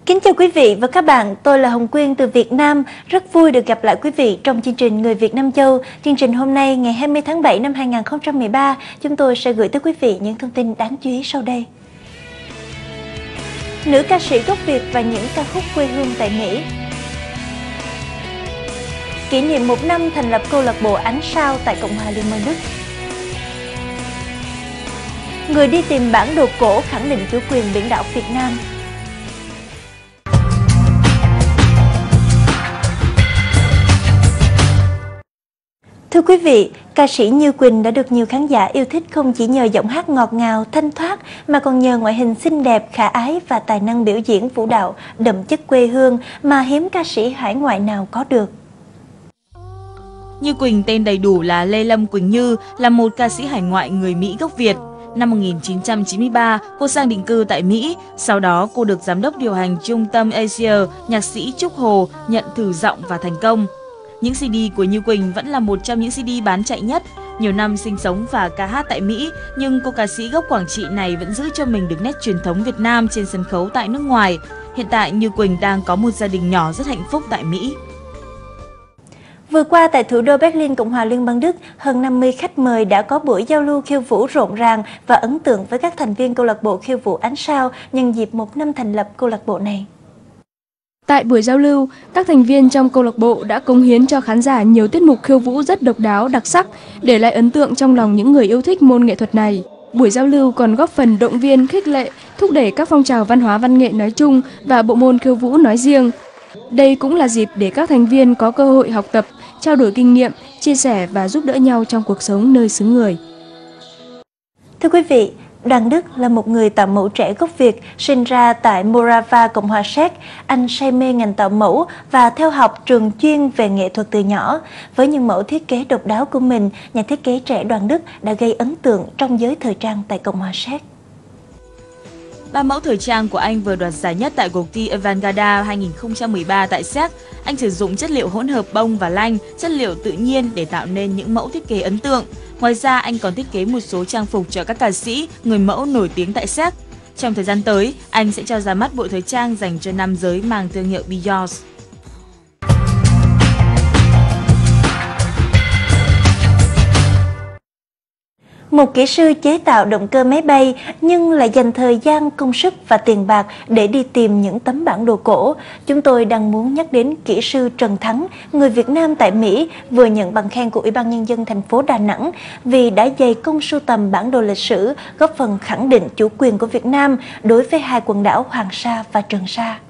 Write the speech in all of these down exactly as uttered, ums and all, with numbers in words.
Kính chào quý vị và các bạn, tôi là Hồng Quyên từ Việt Nam. Rất vui được gặp lại quý vị trong chương trình Người Việt Nam Châu. Chương trình hôm nay ngày hai mươi tháng bảy năm hai nghìn không trăm mười ba, chúng tôi sẽ gửi tới quý vị những thông tin đáng chú ý sau đây. Nữ ca sĩ gốc Việt và những ca khúc quê hương tại Mỹ. Kỷ niệm một năm thành lập câu lạc bộ Ánh Sao tại Cộng hòa Liên bang Đức. Người đi tìm bản đồ cổ khẳng định chủ quyền biển đảo Việt Nam. Thưa quý vị, ca sĩ Như Quỳnh đã được nhiều khán giả yêu thích không chỉ nhờ giọng hát ngọt ngào, thanh thoát mà còn nhờ ngoại hình xinh đẹp, khả ái và tài năng biểu diễn vũ đạo đậm chất quê hương mà hiếm ca sĩ hải ngoại nào có được. Như Quỳnh tên đầy đủ là Lê Lâm Quỳnh Như, là một ca sĩ hải ngoại người Mỹ gốc Việt. Năm một nghìn chín trăm chín mươi ba, cô sang định cư tại Mỹ. Sau đó, cô được giám đốc điều hành trung tâm Asia, nhạc sĩ Trúc Hồ nhận thử giọng và thành công. Những xê đê của Như Quỳnh vẫn là một trong những xê đê bán chạy nhất. Nhiều năm sinh sống và ca hát tại Mỹ, nhưng cô ca sĩ gốc Quảng Trị này vẫn giữ cho mình được nét truyền thống Việt Nam trên sân khấu tại nước ngoài. Hiện tại, Như Quỳnh đang có một gia đình nhỏ rất hạnh phúc tại Mỹ. Vừa qua tại thủ đô Berlin, Cộng hòa Liên bang Đức, hơn năm mươi khách mời đã có buổi giao lưu khiêu vũ rộn ràng và ấn tượng với các thành viên câu lạc bộ khiêu vũ Ánh Sao nhân dịp một năm thành lập câu lạc bộ này. Tại buổi giao lưu, các thành viên trong câu lạc bộ đã cống hiến cho khán giả nhiều tiết mục khiêu vũ rất độc đáo, đặc sắc, để lại ấn tượng trong lòng những người yêu thích môn nghệ thuật này. Buổi giao lưu còn góp phần động viên, khích lệ, thúc đẩy các phong trào văn hóa văn nghệ nói chung và bộ môn khiêu vũ nói riêng. Đây cũng là dịp để các thành viên có cơ hội học tập, trao đổi kinh nghiệm, chia sẻ và giúp đỡ nhau trong cuộc sống nơi xứ người. Thưa quý vị, Đoàn Đức là một người tạo mẫu trẻ gốc Việt, sinh ra tại Morava, Cộng hòa Séc. Anh say mê ngành tạo mẫu và theo học trường chuyên về nghệ thuật từ nhỏ. Với những mẫu thiết kế độc đáo của mình, nhà thiết kế trẻ Đoàn Đức đã gây ấn tượng trong giới thời trang tại Cộng hòa Séc. Ba mẫu thời trang của anh vừa đoạt giải nhất tại cuộc thi Avantgarde hai nghìn không trăm mười ba tại Séc. Anh sử dụng chất liệu hỗn hợp bông và lanh, chất liệu tự nhiên để tạo nên những mẫu thiết kế ấn tượng. Ngoài ra, anh còn thiết kế một số trang phục cho các ca sĩ, người mẫu nổi tiếng tại Séc. Trong thời gian tới, anh sẽ cho ra mắt bộ thời trang dành cho nam giới mang thương hiệu Beyond. Một kỹ sư chế tạo động cơ máy bay nhưng lại dành thời gian, công sức và tiền bạc để đi tìm những tấm bản đồ cổ. Chúng tôi đang muốn nhắc đến kỹ sư Trần Thắng, người Việt Nam tại Mỹ, vừa nhận bằng khen của Ủy ban Nhân dân thành phố Đà Nẵng vì đã dày công sưu tầm bản đồ lịch sử, góp phần khẳng định chủ quyền của Việt Nam đối với hai quần đảo Hoàng Sa và Trường Sa.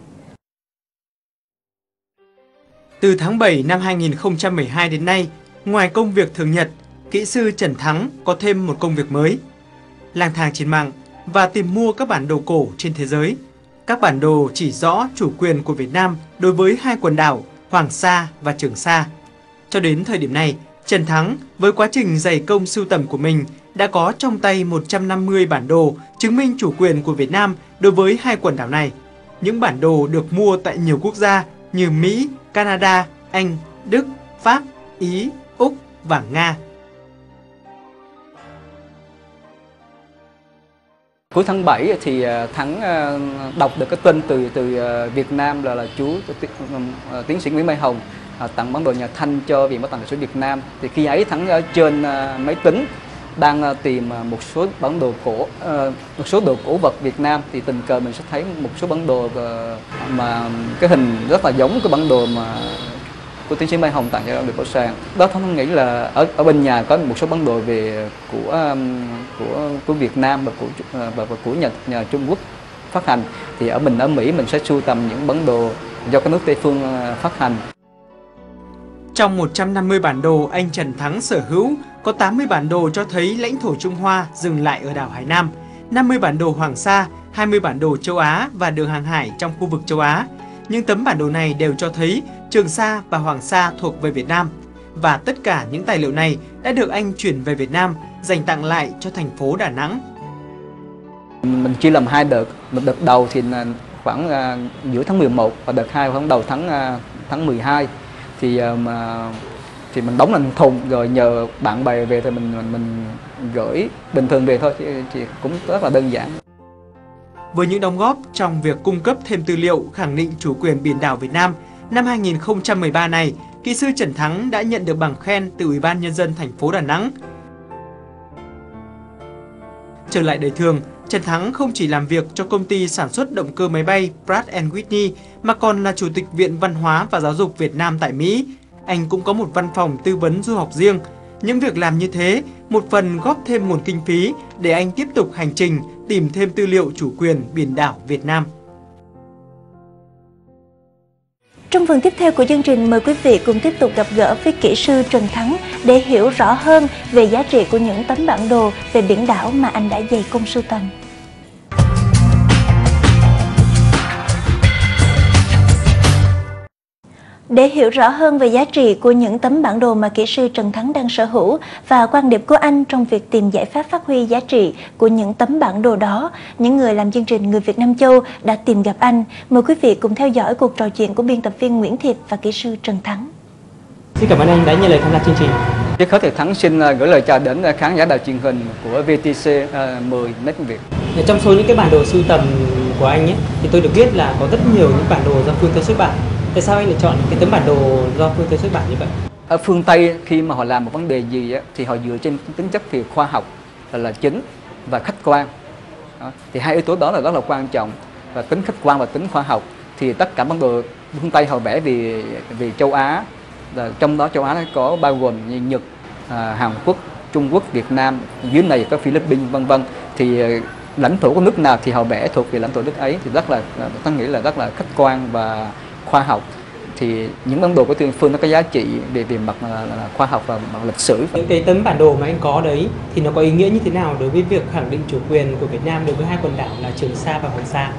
Từ tháng bảy năm hai nghìn không trăm mười hai đến nay, ngoài công việc thường nhật, kỹ sư Trần Thắng có thêm một công việc mới: lang thang trên mạng và tìm mua các bản đồ cổ trên thế giới. Các bản đồ chỉ rõ chủ quyền của Việt Nam đối với hai quần đảo Hoàng Sa và Trường Sa. Cho đến thời điểm này, Trần Thắng với quá trình dày công sưu tầm của mình đã có trong tay một trăm năm mươi bản đồ chứng minh chủ quyền của Việt Nam đối với hai quần đảo này. Những bản đồ được mua tại nhiều quốc gia như Mỹ, Canada, Anh, Đức, Pháp, Ý, Úc và Nga. Cuối tháng bảy thì Thắng đọc được cái tin từ từ Việt Nam là là chú tiến sĩ Nguyễn Mai Hồng tặng bản đồ nhà Thanh cho Viện Bảo tàng Lịch sử Việt Nam. Thì khi ấy Thắng ở trên máy tính đang tìm một số bản đồ cổ, một số đồ cổ vật Việt Nam, thì tình cờ mình sẽ thấy một số bản đồ mà cái hình rất là giống cái bản đồ mà của tiến sĩ Mai Hồng tặng cho được bảo sàng. Đó Thắng nghĩ là ở ở bên nhà có một số bản đồ về của của của Việt Nam và của và, và của nhà, nhà Trung Quốc phát hành. Thì ở mình ở Mỹ mình sẽ sưu tầm những bản đồ do các nước Tây phương phát hành. Trong một trăm năm mươi bản đồ anh Trần Thắng sở hữu, có tám mươi bản đồ cho thấy lãnh thổ Trung Hoa dừng lại ở đảo Hải Nam, năm mươi bản đồ Hoàng Sa, hai mươi bản đồ châu Á và đường hàng hải trong khu vực châu Á. Những tấm bản đồ này đều cho thấy Trường Sa và Hoàng Sa thuộc về Việt Nam. Và tất cả những tài liệu này đã được anh chuyển về Việt Nam, dành tặng lại cho thành phố Đà Nẵng. Mình chia làm hai đợt. Một đợt đầu thì khoảng uh, giữa tháng mười một và đợt hai khoảng đầu tháng uh, tháng mười hai. Thì uh, mà thì mình đóng thành thùng rồi nhờ bạn bè về thì mình mình, mình gửi bình thường về thôi, thì, thì cũng rất là đơn giản. Với những đóng góp trong việc cung cấp thêm tư liệu khẳng định chủ quyền biển đảo Việt Nam, năm hai nghìn không trăm mười ba này, kỹ sư Trần Thắng đã nhận được bằng khen từ Ủy ban Nhân dân thành phố Đà Nẵng. Trở lại đời thường, Trần Thắng không chỉ làm việc cho công ty sản xuất động cơ máy bay Pratt and Whitney mà còn là Chủ tịch Viện Văn hóa và Giáo dục Việt Nam tại Mỹ. Anh cũng có một văn phòng tư vấn du học riêng. Những việc làm như thế, một phần góp thêm nguồn kinh phí để anh tiếp tục hành trình tìm thêm tư liệu chủ quyền biển đảo Việt Nam. Trong phần tiếp theo của chương trình, mời quý vị cùng tiếp tục gặp gỡ với kỹ sư Trần Thắng để hiểu rõ hơn về giá trị của những tấm bản đồ về biển đảo mà anh đã dày công sưu tầm. Để hiểu rõ hơn về giá trị của những tấm bản đồ mà kỹ sư Trần Thắng đang sở hữu và quan điểm của anh trong việc tìm giải pháp phát huy giá trị của những tấm bản đồ đó, những người làm chương trình Người Việt Nam Châu đã tìm gặp anh. Mời quý vị cùng theo dõi cuộc trò chuyện của biên tập viên Nguyễn Thiệp và kỹ sư Trần Thắng. Xin cảm ơn anh đã nhận lời tham gia chương trình. Trước hết thì Thắng xin gửi lời chào đến khán giả đài truyền hình của vê tê xê mười Make Việt. Trong số những cái bản đồ sưu tầm của anh ấy, thì tôi được biết là có rất nhiều những bản đồ do phương Tây xuất bản. Tại sao anh lại chọn cái tấm bản đồ do phương Tây xuất bản như vậy? Ở phương Tây khi mà họ làm một vấn đề gì á, thì họ dựa trên tính chất về khoa học là, là chính và khách quan. Đó. Thì hai yếu tố đó là rất là quan trọng, và tính khách quan và tính khoa học. Thì tất cả bản đồ phương Tây họ vẽ về về châu Á, là trong đó châu Á có bao gồm như Nhật, à, Hàn Quốc, Trung Quốc, Việt Nam, dưới này có Philippines vân vân. Thì lãnh thổ của nước nào thì họ vẽ thuộc về lãnh thổ nước ấy, thì rất là tôi nghĩ là rất là khách quan và khoa học. Thì những bản đồ của Tuyên Phương nó có giá trị về về mặt là, là khoa học và mặt lịch sử. Những cái tấm bản đồ mà anh có đấy thì nó có ý nghĩa như thế nào đối với việc khẳng định chủ quyền của Việt Nam đối với hai quần đảo là Trường Sa và Hoàng Sa?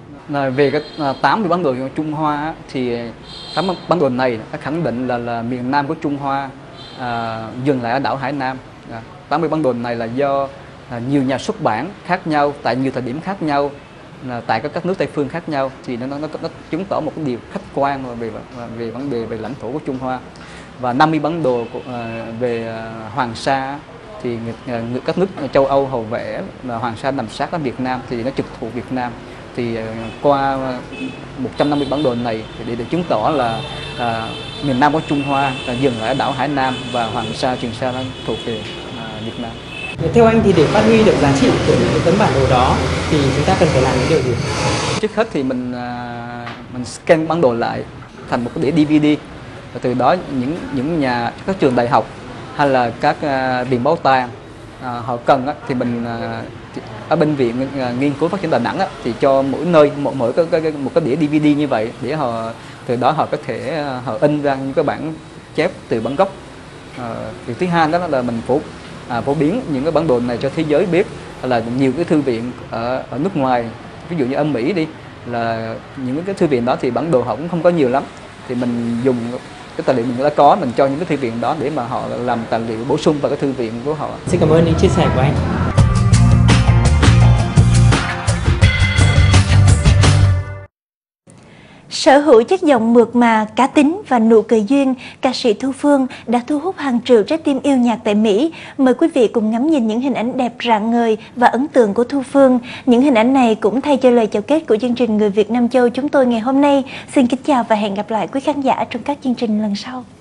Là về cái tám cái bản đồ của Trung Hoa thì tám bản đồ này nó khẳng định là, là miền Nam của Trung Hoa à, dừng lại ở đảo Hải Nam. À, tám mươi bản đồ này là do à, nhiều nhà xuất bản khác nhau tại nhiều thời điểm khác nhau, là tại các các nước Tây phương khác nhau, thì nó nó nó chứng tỏ một cái điều khách quan về về vấn đề về lãnh thổ của Trung Hoa. Và năm mươi bản đồ của, uh, về uh, Hoàng Sa thì uh, các nước châu Âu họ vẽ là Hoàng Sa nằm sát với Việt Nam, thì nó trực thuộc Việt Nam. Thì uh, qua một trăm năm mươi bản đồ này thì để, để chứng tỏ là uh, miền Nam của Trung Hoa uh, dừng lại ở đảo Hải Nam và Hoàng Sa, Trường Sa nó thuộc về uh, Việt Nam. Theo anh thì để phát huy được giá trị của những tấm bản đồ đó thì chúng ta cần phải làm những điều gì? Trước hết thì mình mình scan bản đồ lại thành một cái đĩa đê vê đê, và từ đó những những nhà các trường đại học hay là các viện bảo tàng họ cần thì mình ở bệnh viện nghiên cứu phát triển Đà Nẵng thì cho mỗi nơi một mỗi cái, cái, một cái đĩa đê vê đê như vậy, để họ từ đó họ có thể họ in ra những cái bản chép từ bản gốc. Việc thứ hai đó là mình phổ À, phổ biến những cái bản đồ này cho thế giới biết, là nhiều cái thư viện ở, ở nước ngoài, ví dụ như ở Mỹ đi, là những cái thư viện đó thì bản đồ họ cũng không có nhiều lắm, thì mình dùng cái tài liệu mình đã có, mình cho những cái thư viện đó để mà họ làm tài liệu bổ sung vào cái thư viện của họ. Xin cảm ơn những chia sẻ của anh. Sở hữu chất giọng mượt mà, cá tính và nụ cười duyên, ca sĩ Thu Phương đã thu hút hàng triệu trái tim yêu nhạc tại Mỹ. Mời quý vị cùng ngắm nhìn những hình ảnh đẹp rạng ngời và ấn tượng của Thu Phương. Những hình ảnh này cũng thay cho lời chào kết của chương trình Người Việt Nam Châu chúng tôi ngày hôm nay. Xin kính chào và hẹn gặp lại quý khán giả trong các chương trình lần sau.